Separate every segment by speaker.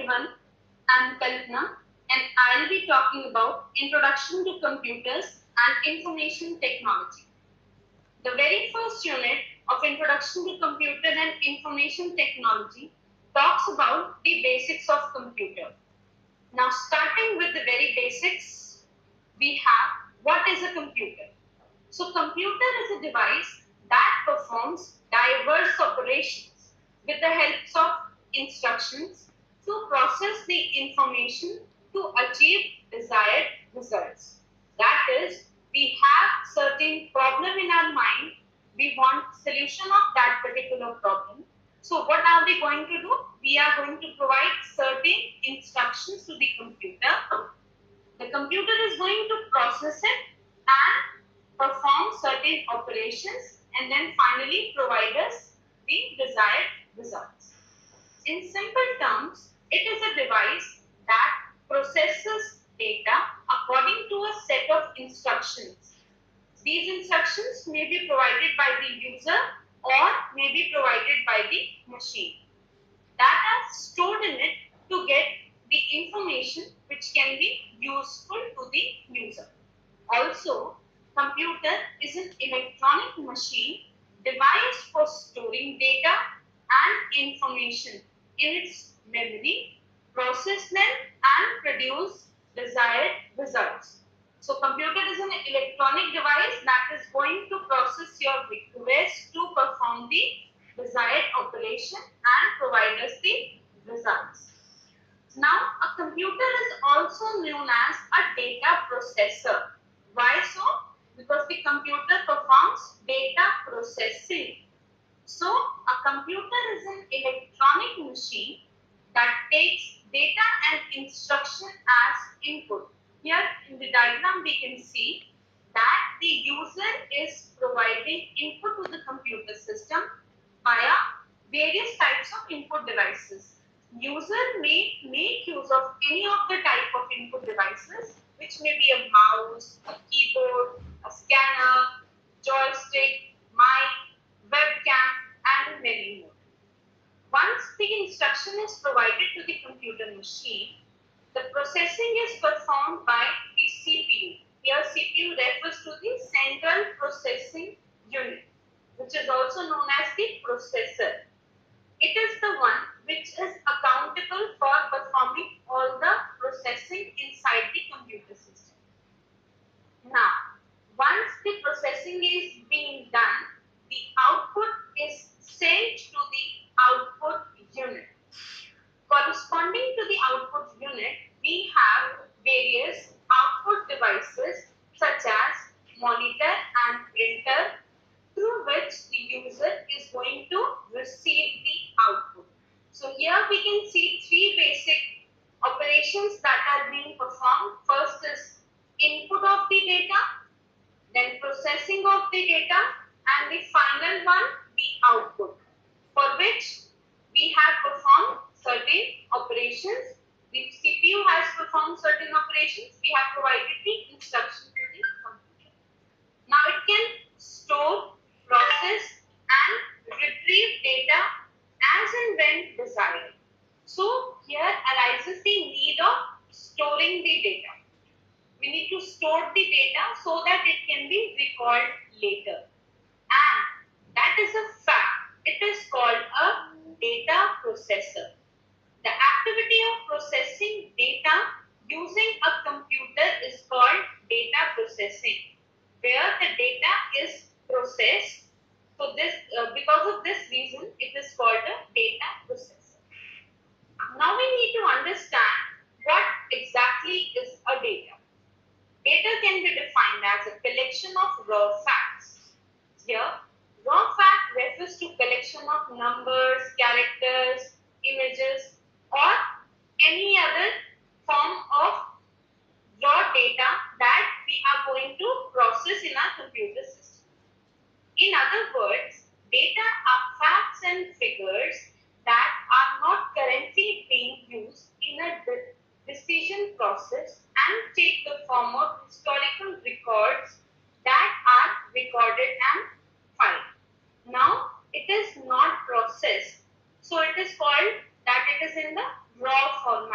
Speaker 1: everyone, I'm Kalpana and I'll be talking about Introduction to Computers and Information Technology. The very first unit of Introduction to Computer and Information Technology talks about the basics of computer. Now starting with the very basics, we have what is a computer. So computer is a device that performs diverse operations with the help of instructions to process the information to achieve desired results. That is, we have certain problem in our mind, we want solution of that particular problem. So what are we going to do? We are going to provide certain instructions to the computer. The computer is going to process it and perform certain operations and then finally provide us the desired results. In simple terms, it is a device that processes data according to a set of instructions. These instructions may be provided by the user or may be provided by the machine. Data stored in it to get the information which can be useful to the user. Also, computer is an electronic machine devised for storing data and information in its memory, process them and produce desired results. So computer is an electronic device that is going to process your request to perform the desired operation and provide us the results. Now, a computer is also known as a data processor. Why so? Because the computer performs data processing. So, a computer is an electronic machine that takes data and instruction as input. Here in the diagram we can see that the user is providing input to the computer system via various types of input devices. User may make use of any of the type of input devices, which may be a mouse, a keyboard, a scanner, joystick, mic, webcam, and many more. Once the instruction is provided to the computer machine, the processing is performed by the CPU. Here CPU refers to the Central Processing Unit, which is also known as the processor. It is the one which is accountable for performing all the processing inside the computer system. Now, once the processing is being done, the output is sent to the output unit. Corresponding to the output unit, we have various output devices such as monitor and printer, through which the user is going to receive the output. So here we can see three basic operations that are being performed. First is input of the data, then processing of the data, and the final one, the output, for which we have performed certain operations. The CPU has performed certain operations. We have provided the instruction to the computer. Now it can store, process and retrieve data as and when desired. So here arises the need of storing the data. We need to store the data so that it can be recalled later. And that is a fact. It is called a data processor. The activity of processing data using a computer is called data processing, where the data is processed. So this, because of this reason, it is called a data processor. Now we need to understand what exactly is a data. Data can be defined as a collection of raw facts. Here, raw fact refers to collection of numbers, characters, images, or any other form of raw data that we are going to process in our computer system. In other words, data are facts and figures that are not currently being used in a decision process and take the form of historical records that are recorded and filed. Now, it is not processed, so it is called that it is in the raw format.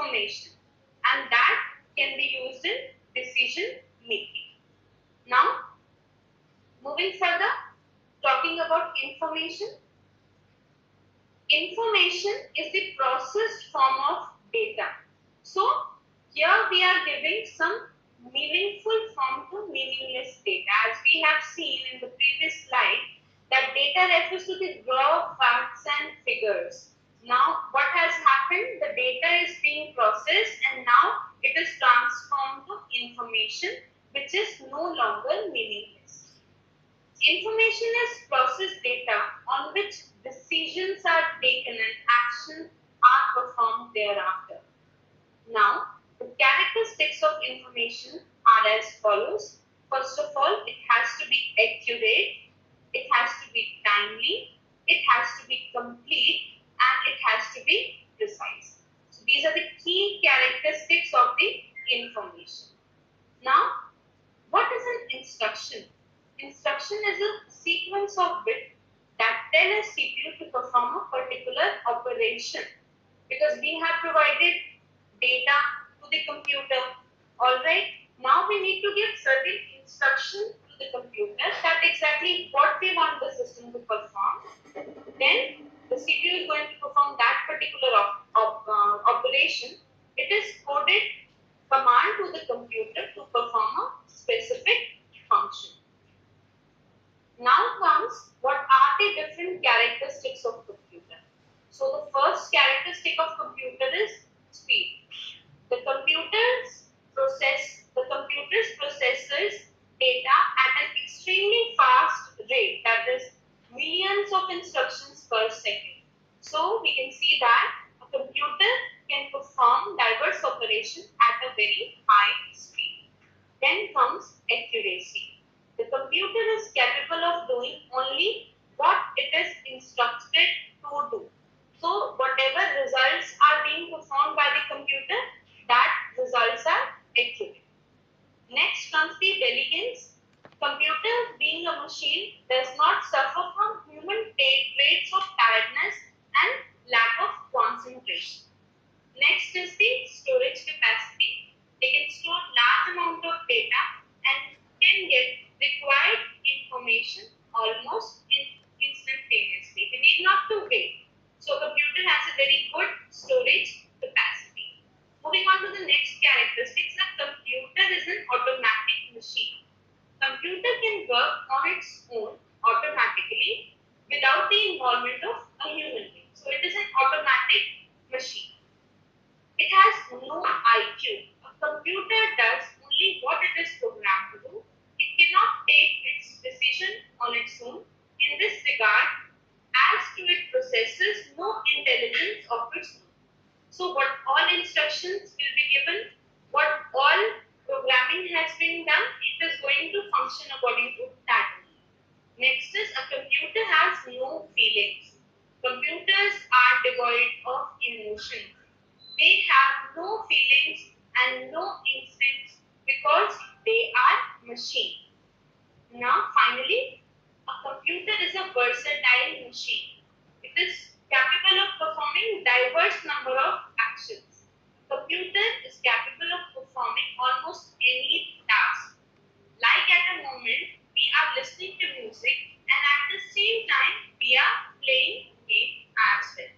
Speaker 1: information, and that can be used in decision making. Now, moving further, talking about information. Information is the processed form of data. So, here we are giving some meaningful form to meaningless data. As we have seen in the previous slide, that data refers to the raw facts and figures. Now, what has happened? The data is being processed and now it is transformed to information, which is no longer meaningless. Information is processed data on which decisions are taken and actions are performed thereafter. Now, the characteristics of information are as follows. First of all, it has to be accurate, it has to be timely, it has to be complete, and it has to be precise. So, these are the key characteristics of the information. Now, what is an instruction? Instruction is a sequence of bits that tell a CPU to perform a particular operation, because we have provided data to the computer. Alright, now we need to give certain instructions to the computer that exactly what we want the system to perform. Then the CPU is going to perform that particular operation. It is coded command to the computer to perform a specific function. Now comes what are the different characteristics of computer. So the first characteristic of computer is speed. The computers processes data at an extremely fast rate, that is millions of instructions per second. So we can see that a computer can perform diverse operations at a very high speed. Then comes accuracy. The computer is capable of doing only what it is instructed to do. So whatever results are being performed by the computer, that results are accurate. Next comes the diligence. Computer, being a machine, does not suffer from human traits of tiredness and lack of concentration. Next is the storage capacity. They can store large amount of data and can get required information almost instantaneously. They need not to wait. So computer has a very good storage capacity. Moving on to the next characteristics, a computer is an automatic machine. Computer can work on its own automatically without the involvement of a human being. So it is an automatic machine. It has no IQ. A computer does only what it is programmed to do. It cannot take its decision on its own. In this regard, as to it possesses no intelligence of its own. So what all instructions will be given, what all programming has been done, it is going to function according to that. Next is a computer has no feelings. Computers are devoid of emotions. They have no feelings and no instincts because they are machine. Now finally, a computer is a versatile machine. It is capable of performing diverse number of actions. A computer is capable of performing almost any task. Like at a moment, we are listening to music and at the same time, we are playing game as well.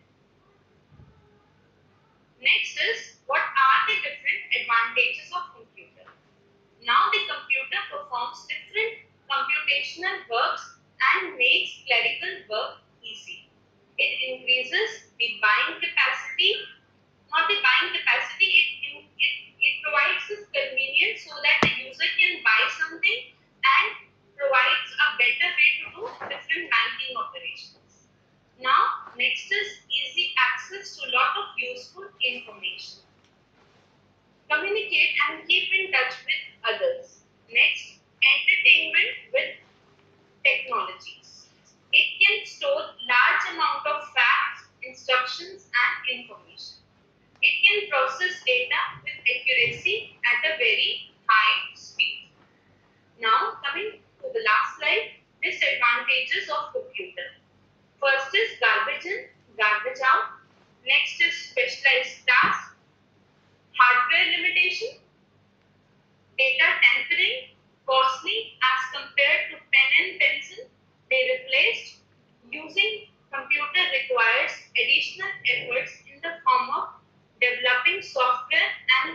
Speaker 1: Next is, what are the different advantages of computer? Now the computer performs different computational works and makes clerical work easy. It increases the buying capacity, not the buying capacity, it provides this convenience so that the user can buy something and provides a better way to do different banking operations. Now, next is easy access to a lot of useful information. Communicate and keep in touch with others. Next, entertainment with technologies. It can store large amount of facts, instructions and information. It can process data with accuracy at a very high speed. Now, coming to the last slide, disadvantages of computer. First is garbage in, garbage out. Next is specialized tasks.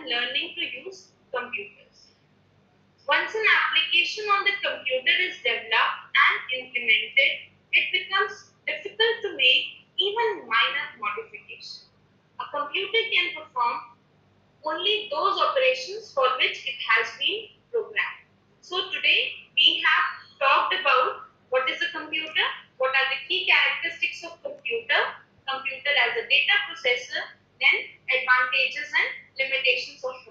Speaker 1: learning to use computers. Once an application on the computer is developed and implemented, it becomes difficult to make even minor modifications. A computer can perform only those operations for which it has been programmed. So today we have talked about what is a computer, what are the key characteristics of computer as a data processor, then advantages and limitations of